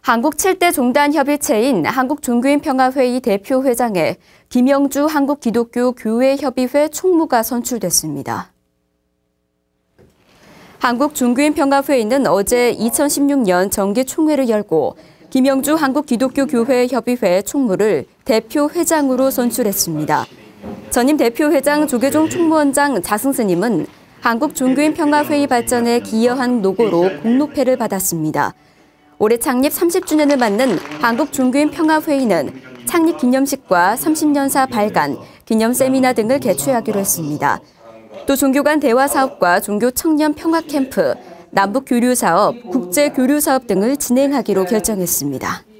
한국 7대 종단협의체인 한국종교인평화회의 대표회장에 김영주 한국기독교교회협의회 총무가 선출됐습니다. 한국종교인평화회의는 어제 2016년 정기총회를 열고 김영주 한국기독교교회협의회 총무를 대표회장으로 선출했습니다. 전임 대표회장 조계종 총무원장 자승스님은 한국종교인평화회의 발전에 기여한 노고로 공로패를 받았습니다. 올해 창립 30주년을 맞는 한국종교인평화회의는 창립 기념식과 30년사 발간, 기념 세미나 등을 개최하기로 했습니다. 또 종교 간 대화 사업과 종교 청년 평화 캠프, 남북 교류 사업, 국제 교류 사업 등을 진행하기로 결정했습니다.